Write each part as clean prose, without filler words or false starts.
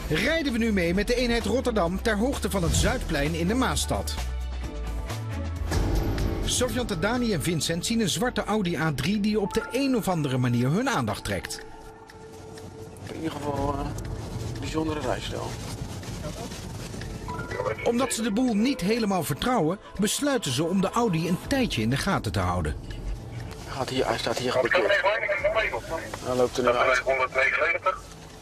rijden we nu mee met de eenheid Rotterdam ter hoogte van het Zuidplein in de Maasstad. Surveillant Dani en Vincent zien een zwarte Audi A3 die op de een of andere manier hun aandacht trekt. In ieder geval een bijzondere rijstijl. Omdat ze de boel niet helemaal vertrouwen, besluiten ze om de Audi een tijdje in de gaten te houden. Hij staat hier geparkeerd. Hij loopt er nu uit. 199.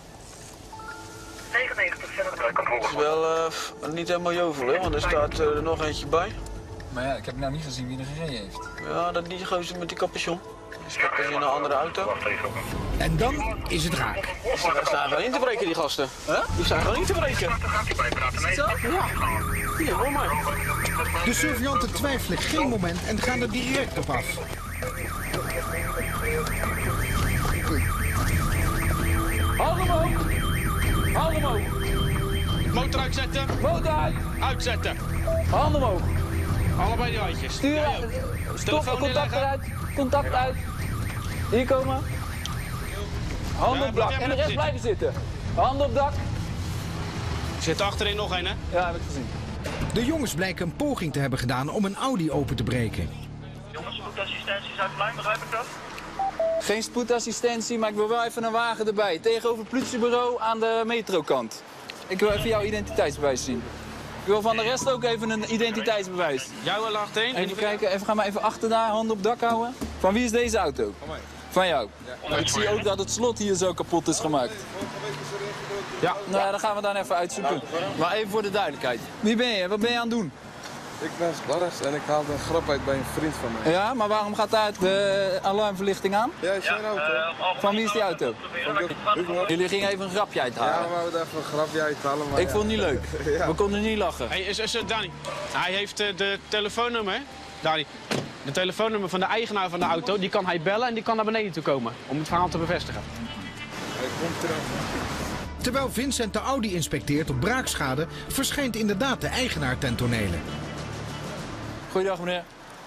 99 Het is wel niet helemaal jovel, hè, want er staat er nog eentje bij. Maar ja, ik heb nou niet gezien wie er gereden heeft. Ja, dat die gozer met die capuchon. Die stapt dus in een andere auto. En dan is het raak. Die staan gewoon in te breken, die gasten. Die staan gewoon in te breken. Ja, hier, hoor maar. De surveillanten twijfelen geen moment en gaan er direct op af. Handen omhoog! Handen omhoog! Motor uitzetten. Motor uit! Uitzetten. Handen omhoog! Allebei die handjes. Stuur uit! Stop, contact eruit! Contact uit! Hier komen! Handen op dak en de rest blijven zitten! Handen op dak! Er zit achterin nog een, hè? Ja, heb ik gezien. De jongens blijken een poging te hebben gedaan om een Audi open te breken. Jongens, spoedassistentie Zuidplein, begrijp ik dat? Geen spoedassistentie, maar ik wil wel even een wagen erbij. Tegenover het politiebureau aan de metrokant. Ik wil even jouw identiteitsbewijs zien. Ik wil van de rest ook even een identiteitsbewijs. Jou er achterin. Even kijken, ga maar even achter daar, handen op dak houden. Van wie is deze auto? Van jou. Maar ik zie ook dat het slot hier zo kapot is gemaakt. Ja. Nou, dan gaan we dan even uitzoeken. Maar even voor de duidelijkheid. Wie ben je? Wat ben je aan het doen? Ik ben Boris en ik haalde een grap uit bij een vriend van mij. Ja, maar waarom gaat daar de alarmverlichting aan? Ja, is zijn auto. Van wie is die auto? Jullie gingen even een grapje Ja, uithalen. we wouden even een grapje uithalen, maar Ik vond het niet leuk. Ja. We konden niet lachen. Hey, Dani. Hij heeft de telefoonnummer, Dani. De telefoonnummer van de eigenaar van de auto, die kan hij bellen en die kan naar beneden toe komen. Om het verhaal te bevestigen. hij komt eraan. Terwijl Vincent de Audi inspecteert op braakschade, verschijnt inderdaad de eigenaar ten tonele. Goeiedag meneer.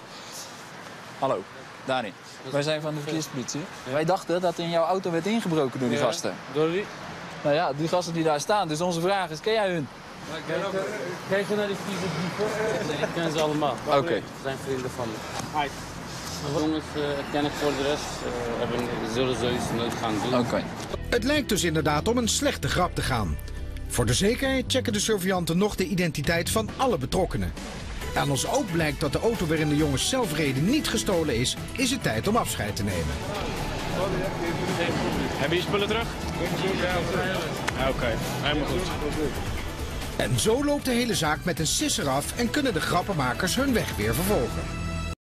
Hallo, Dani. Wij zijn van de verkeerspolitie. Wij dachten dat er in jouw auto werd ingebroken door die gasten. Door wie? Nou ja, die gasten die daar staan. Dus onze vraag is, ken jij hun? Kijk je naar die vieze dieven? Nee, ik ken ze allemaal. Oké. Ze zijn vrienden van me. Hi. De jongens ken ik voor de rest. Zullen zoiets nooit gaan doen. Oké. Het lijkt dus inderdaad om een slechte grap te gaan. Voor de zekerheid checken de surveillanten nog de identiteit van alle betrokkenen. En als ook blijkt dat de auto waarin de jongens zelf reden niet gestolen is het tijd om afscheid te nemen. Heb je je spullen terug? Ja, oké. Helemaal goed. En zo loopt de hele zaak met een sisser af en kunnen de grappenmakers hun weg weer vervolgen.